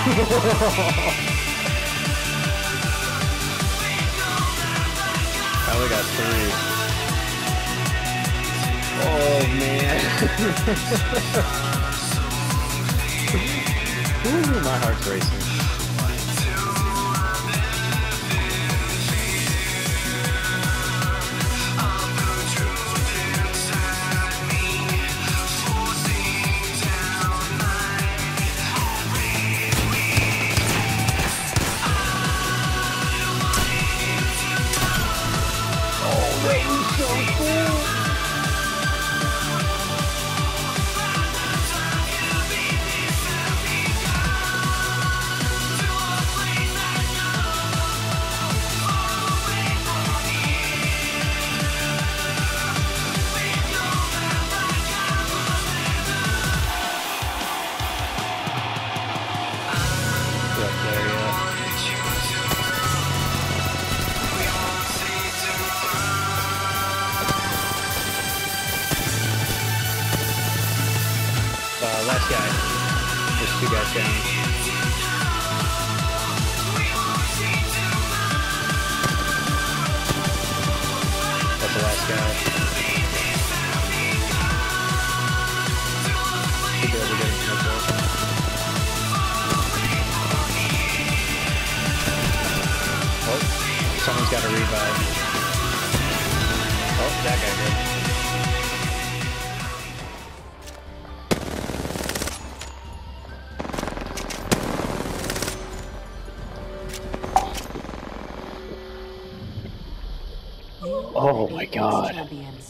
I only got 3. Oh man. Ooh, my heart's racing. Last guy. There's 2 guys down. That's the last guy. Should be able to get him from up there. Oh, someone's got a revive. Oh, that guy did. Oh my god.